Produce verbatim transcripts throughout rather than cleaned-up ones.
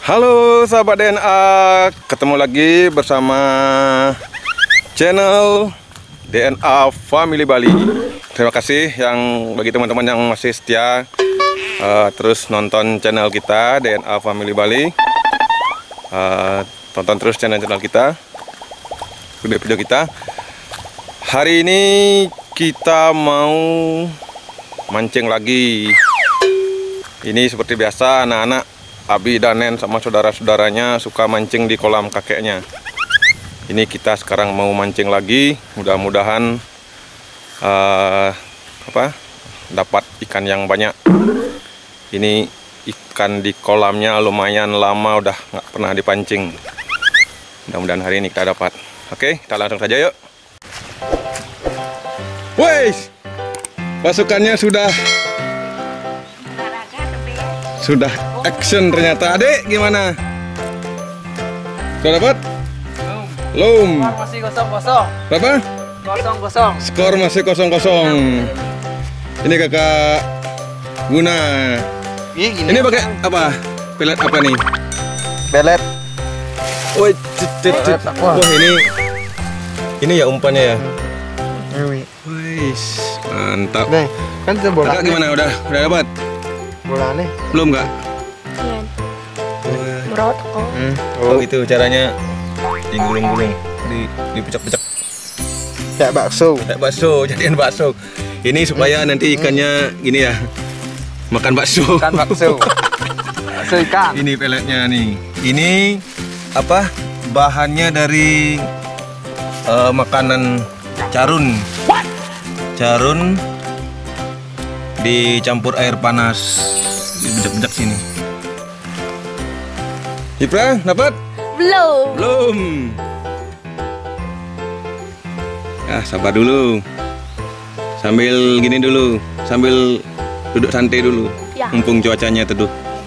Halo sahabat D N A, ketemu lagi bersama channel D N A Family Bali. Terima kasih yang bagi teman-teman yang masih setia uh, terus nonton channel kita D N A Family Bali. Uh, tonton terus channel-channel kita, video-video kita. Hari ini kita mau mancing lagi. Ini seperti biasa anak-anak Abi dan Nen sama saudara-saudaranya suka mancing di kolam kakeknya. Ini kita sekarang mau mancing lagi. Mudah-mudahan uh, apa dapat ikan yang banyak. Ini ikan di kolamnya lumayan lama udah nggak pernah dipancing. Mudah-mudahan hari ini kita dapat. Oke, kita langsung saja yuk. Wes, pasukannya sudah sudah action ternyata. Adik gimana? Sudah dapat? Belum. Skor masih kosong kosong. Berapa? Kosong kosong. Skor masih kosong kosong. Ini kakak Guna. Ini, Ini pakai apa? Pelet apa nih? Pelet. Woi, cet, wah ini ini ya umpannya ya. Wis, mantap. Nih, kan itu bola. Kakak gimana? Udah udah dapat? Bola nih. Belum nggak? Merot kok. Hmm. Oh itu caranya digulung-gulung, di dipecak-pecak Kayak bakso. kayak bakso, jadian bakso. Ini supaya nanti ikannya gini ya, makan bakso. Kan bakso. Bakso ikan. Ini peletnya nih. Ini apa? Bahannya dari uh, makanan carun. Carun dicampur air panas, dibejak-bejak sini. Ipra, dapat? Belum. Belum. Ya, sabar dulu. Sambil gini dulu, sambil duduk santai dulu. Ya. Mumpung cuacanya teduh.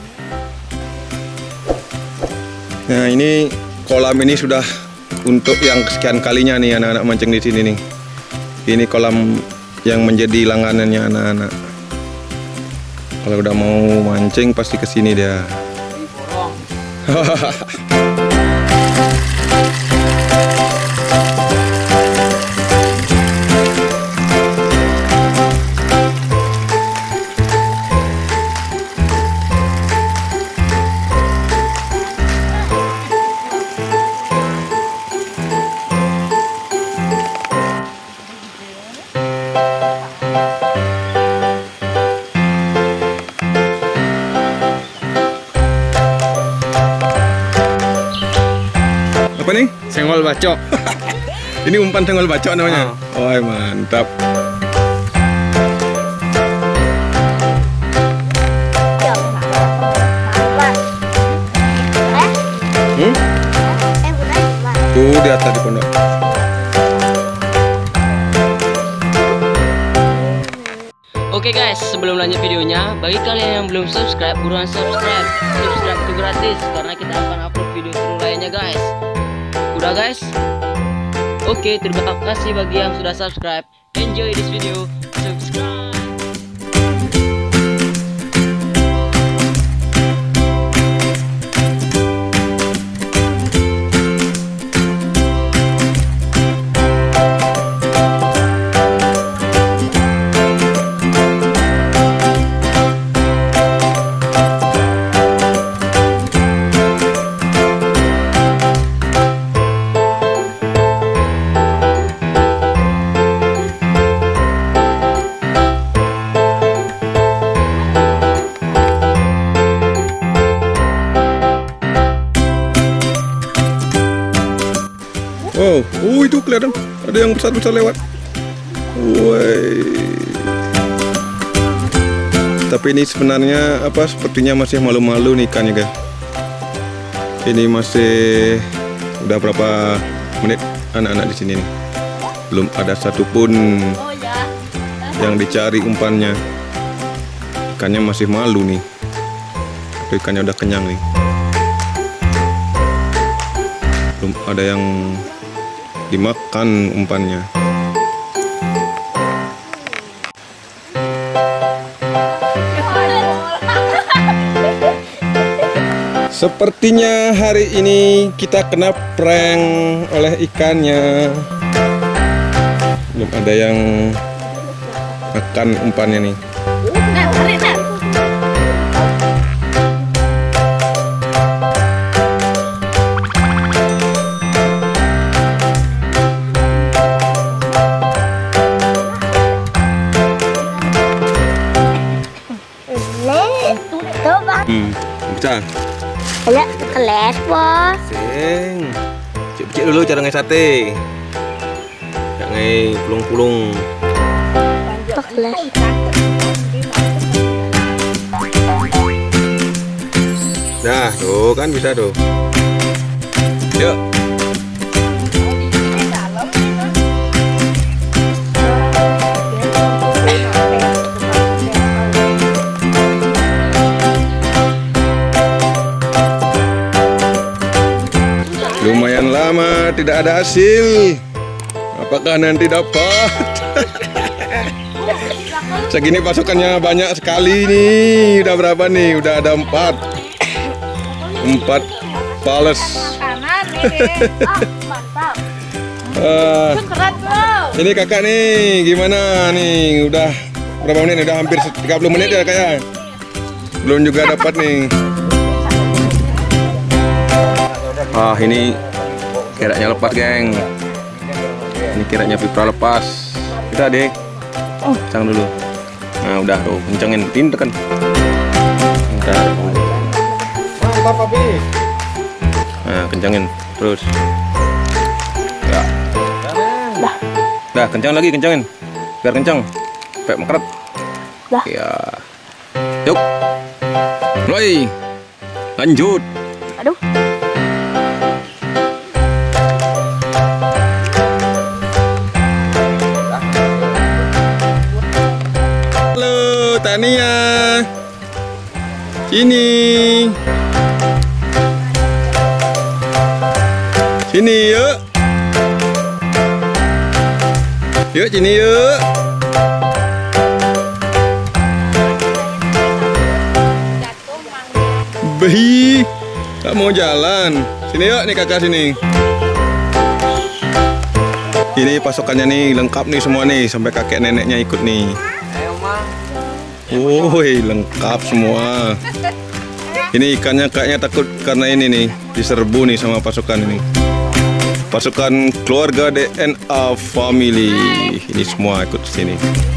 Nah, ini kolam ini sudah untuk yang kesekian kalinya nih anak-anak mancing di sini nih. Ini kolam yang menjadi langganannya anak-anak. Kalau udah mau mancing pasti kesini dia. Apa nih? Senggol bacok. Ini umpan senggol bacok namanya. Oh, oh mantap. Hmm? Tuh di atas di pondok. Oke guys, sebelum lanjut videonya, bagi kalian yang belum subscribe, buruan subscribe. Subscribe itu gratis karena kita akan upload video seru lainnya guys. Udah guys? Oke, terima kasih bagi yang sudah subscribe. Enjoy this video. Subscribe. Oh, oh itu kelihatan ada yang besar-besar lewat. Woi. Tapi ini sebenarnya apa? Sepertinya masih malu-malu nih ikannya guys. Ini masih udah berapa menit anak-anak di sini nih. Belum ada satupun Oh ya. yang dicari umpannya. Ikannya masih malu nih. Tapi ikannya udah kenyang nih. Belum ada yang dimakan umpannya. Sepertinya hari ini kita kena prank oleh ikannya. Belum ada yang makan umpannya nih. Hmm, bisa. Ada keles, Bos. Sing. Cek-cek dulu cara ngai sate. Jangan ngai pulung-pulung. Keles. Nah, tuh kan bisa tuh. Yuk. Lumayan lama tidak ada hasil. Apakah nanti dapat? Segini pasukannya banyak sekali nih. Udah berapa nih? Udah ada empat. Empat pales. Uh, ini kakak nih, gimana nih? Udah berapa menit? Udah hampir tiga puluh menit ya kayak. Belum juga dapat nih. Ah, ini keraknya lepas, geng. Ini keraknya Vipra lepas. Kita deh. Kencang dulu. Nah, udah tuh, kencengin, tin tekan. Bentar. Nah, kencengin terus. Ya. Dah. Dah, kencang lagi, kencengin. Biar kencang. Sampai mengkeret. Dah. Ya. Yuk. Mulai. Lanjut. Aduh. Tania, sini, sini yuk, yuk sini yuk. Behi, tak mau jalan. Sini yuk, nih kakak sini. Ini pasukannya nih lengkap nih semua nih, sampai kakek neneknya ikut nih. Woi, lengkap semua. Ini ikannya kayaknya takut karena ini nih diserbu nih sama pasukan ini. Pasukan keluarga D N A Family. Ini semua ikut sini.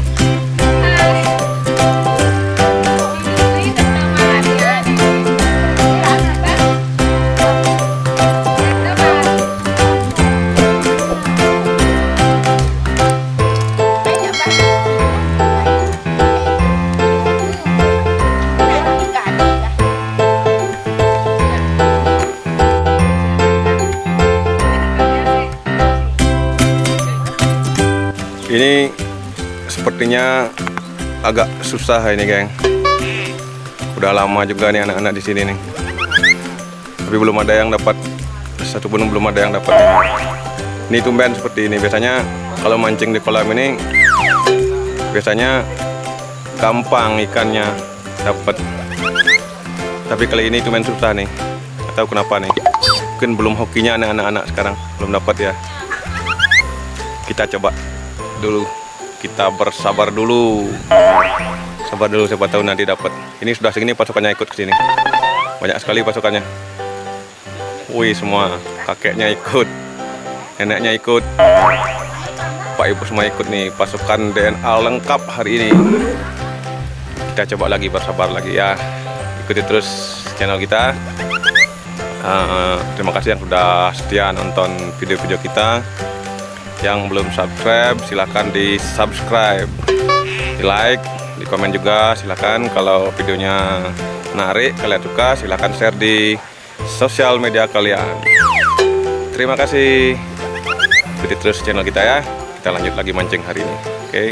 Ini sepertinya agak susah ini, geng. Udah lama juga nih anak-anak di sini nih. Tapi belum ada yang dapat, satu pun belum ada yang dapat. Ini tumben seperti ini. Biasanya kalau mancing di kolam ini biasanya gampang ikannya dapat. Tapi kali ini tumben susah nih. Nggak tahu kenapa nih. Mungkin belum hokinya anak-anak sekarang, belum dapat ya. Kita coba dulu, kita bersabar dulu, sabar dulu, siapa tahu nanti dapat. Ini sudah segini pasukannya ikut ke sini, banyak sekali pasukannya. Wih, semua kakeknya ikut, neneknya ikut, pak ibu semua ikut nih. Pasukan D N A lengkap hari ini. Kita coba lagi, bersabar lagi ya. Ikuti terus channel kita. Uh, terima kasih yang sudah setia nonton video-video kita. Yang belum subscribe silahkan di subscribe, di like, di komen juga silahkan. Kalau videonya menarik, kalian suka, silahkan share di sosial media kalian. Terima kasih. Ikuti terus channel kita ya. Kita lanjut lagi mancing hari ini. Oke.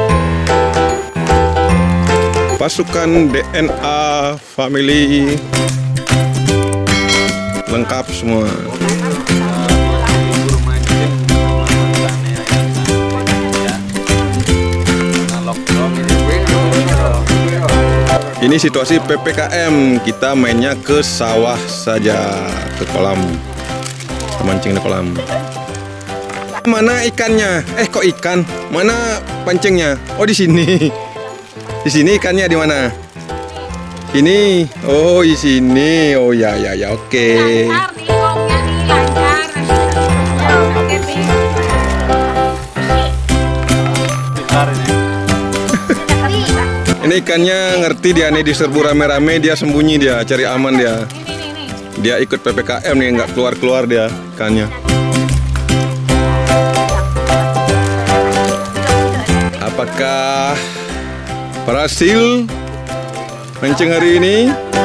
Pasukan D N A Family lengkap semua. Ini situasi P P K M, kita mainnya ke sawah saja, ke kolam, kita mancing di kolam. Mana ikannya? Eh kok ikan? Mana pancingnya? Oh di sini. Di sini ikannya di mana? Ini. Oh di sini. Oh ya ya ya oke. Ini ikannya ngerti dia nih, diserbu rame-rame dia sembunyi, dia cari aman dia. Dia ikut P P K M nih, nggak keluar-keluar dia ikannya. Apakah berhasil mancing hari ini?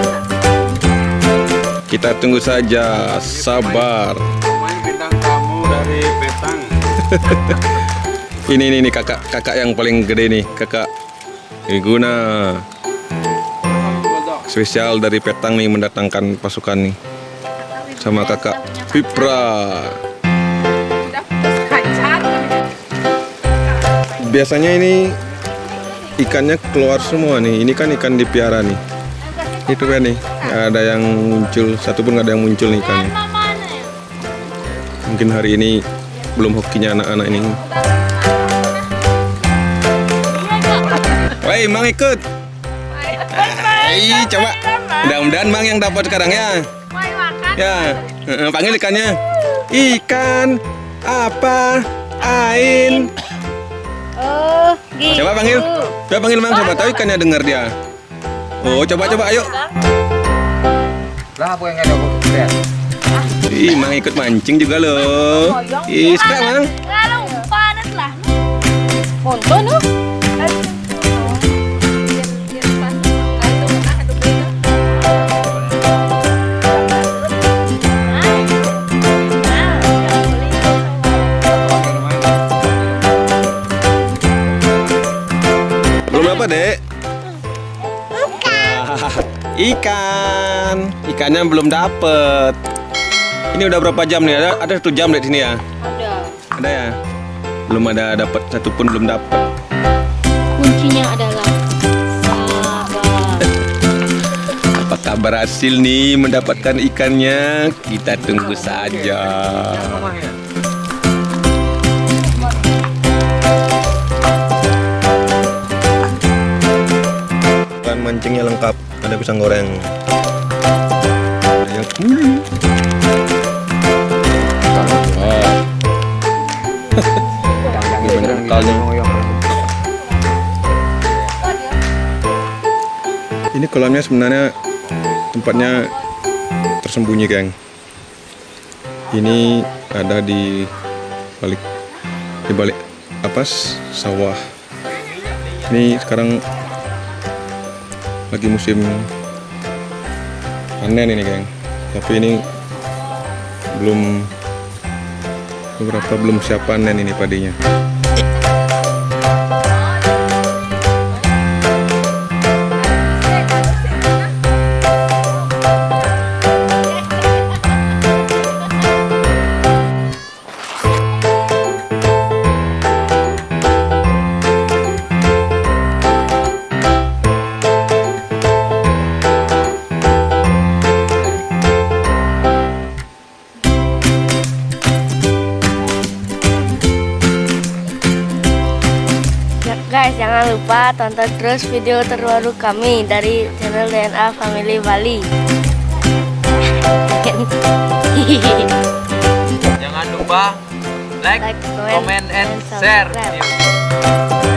Kita tunggu saja, sabar. Bintang tamu dari Petang. Ini ini nih kakak kakak yang paling gede nih, kakak Iguna. Spesial dari Petang nih mendatangkan pasukan nih. Sama kakak Pipra. Biasanya ini ikannya keluar semua nih. Ini kan ikan dipiara nih. Itu kan nih, nggak ada yang muncul, satu pun nggak ada yang muncul nih ikannya. Mungkin hari ini belum hokinya anak-anak ini. Woi, Mang ikut. Hai, coba. Mudah-mudahan Mang yang dapat sekarang ya. Ya, uh, panggil ikannya. Ikan apa? Ain. Oh, gitu. Coba panggil. Coba panggil Mang, coba tahu ikannya dengar dia. Oh, coba coba ayo. Lah apa yang ada kok? Ih, Mang ikut mancing juga loh. Ih, suka Mang. Kalau panas lah. Monton loh. Belum apa, Dek? Ikan. Ikannya belum dapet. Ini udah berapa jam nih? Ada ada satu jam di sini ya? Ada. Ada ya? Belum ada dapat satu pun belum dapat. Kuncinya adalah sabar. Apakah berhasil nih mendapatkan ikannya? Kita tunggu saja. Bahan mancingnya lengkap. Ada pisang goreng. Ada kuli. Ini kolamnya sebenarnya tempatnya tersembunyi, geng. Ini ada di balik di balik apa sawah. Ini sekarang lagi musim panen ini, geng. Tapi ini belum beberapa belum siap panen ini padinya. Guys, jangan lupa tonton terus video terbaru kami dari channel D N A Family Bali. Jangan lupa like, Like, comment, comment, and and share subscribe. video.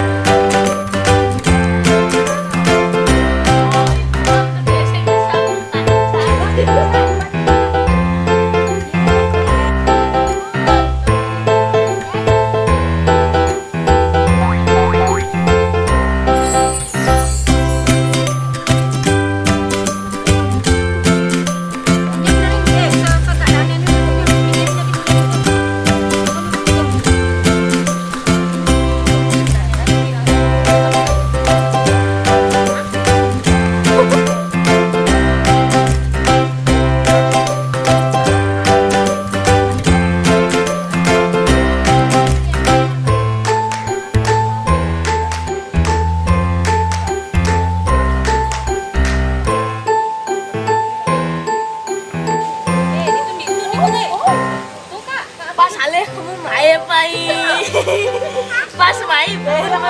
Pas main.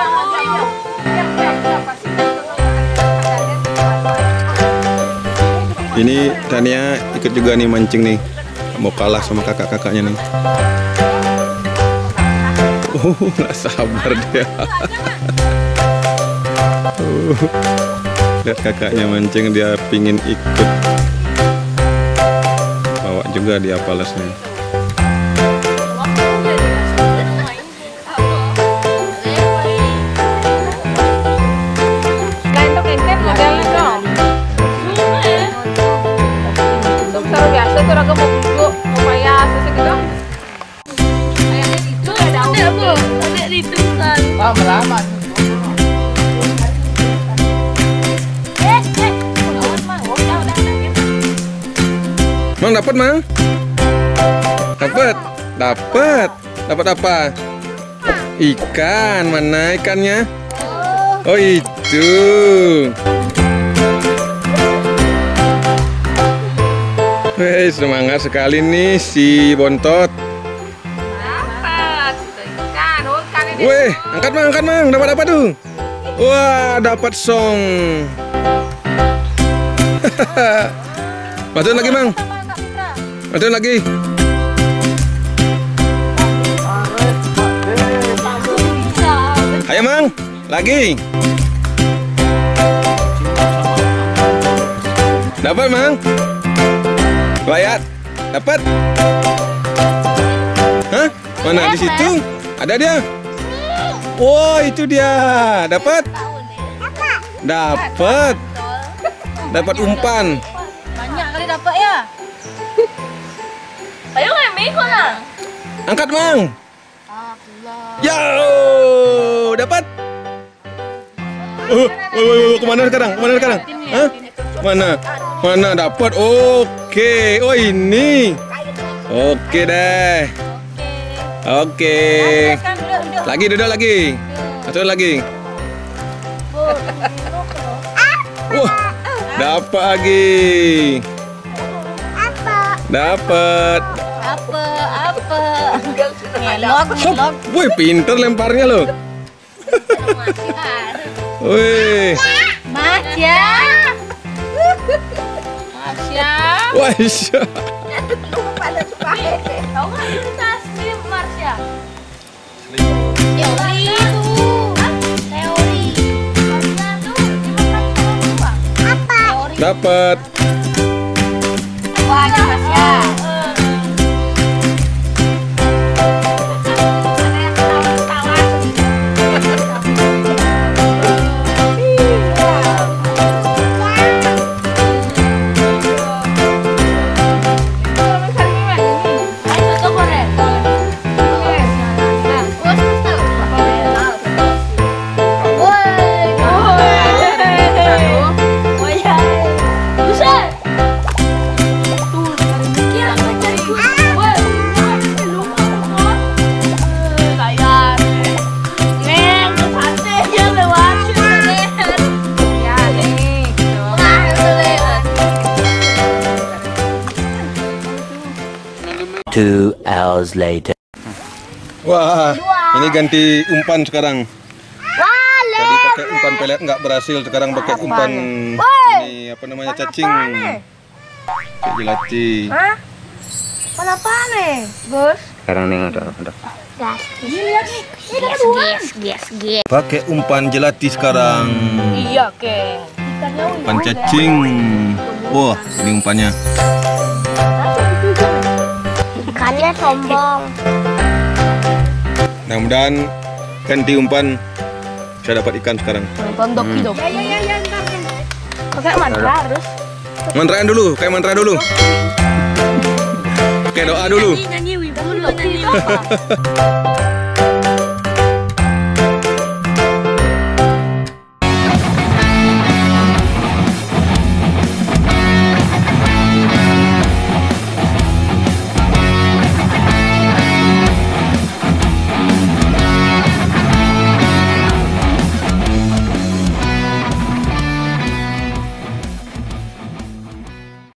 Ini Tania ikut juga nih mancing nih. Mau kalah sama kakak-kakaknya nih. Oh, nggak sabar dia. Uh, lihat kakaknya mancing, dia pingin ikut. Bawa juga dia palasnya. Lama-lama. Mang dapat mang? Dapat, dapat, dapat apa? Ikan, mana ikannya? Oh itu. Wih, semangat sekali nih si Bontot. Wih, angkat mang, angkat mang, dapat apa tuh? Wah, dapat song. Masukin lagi mang, masukin lagi. Ayo mang, lagi. Dapat mang. Lihat, dapat. Hah? Mana di situ? Ada dia. Wow, itu dia. Dapat? Dapat. Dapat umpan. Banyak kali dapat ya. Ayo ngemi kok lah. Angkat mang. Ya, dapat. Oh, oh, oh, kemana sekarang? Kemana sekarang? Hah? Mana? Mana dapat? Oke. Oh ini. Oke deh. Oke. Lagi duduk lagi. Masuk lagi. Wah, dapat lagi. Dapat. Apa? Apa? Ngelok, ngelok. Wih, pinter lemparnya loh. Wih. Masya. Masya. Wah, isya. Tahu nggak kita stream Marsha? Teori itu. Teori. Marsha tuh dimakan sama apa? Teori. Dapat. Wah, Marsha. Two hours later. Wah, ini ganti umpan sekarang. Wah, Tadi pakai umpan pelet nggak berhasil, sekarang pakai umpan ini apa namanya cacing. Kayak jelati. Hah? Kenapa nih, Bos? Sekarang nih ada ada. Gas. Ini lihat nih. Ini ada dua. Gas, gas, gas. Pakai umpan jelati sekarang. Iya, Keng. Ikannya Umpan cacing. Wah, ini umpannya. Ikannya sombong. Mudah-mudahan ganti umpan saya dapat ikan sekarang. Tondok gitu. Ya, ya, ya, ya, ntar. Pakai mantra harus. Mantraan dulu, kayak mantra dulu. Pakai doa dulu. Nyanyi, nyanyi, wibu, nyanyi apa?